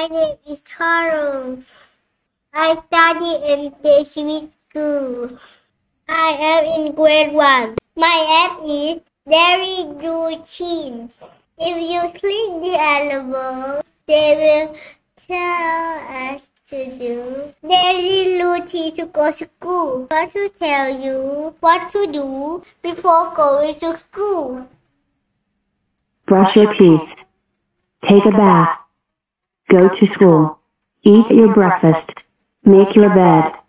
My name is Thorrung. I study in the Swiss school. I am in grade 1. My app is daily routine. If you click the animal, they will tell us to do daily routine to go to school. I want to tell you what to do before going to school. Brush your teeth. Take a bath. Go to school. Eat your breakfast. Make your bed.